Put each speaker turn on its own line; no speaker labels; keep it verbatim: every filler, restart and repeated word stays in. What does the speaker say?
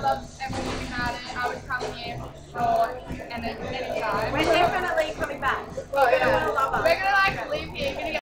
loved everything we had it. I would come here for and then anytime.
We're definitely coming back.
Oh,
You're
yeah.
gonna love us.
We're gonna like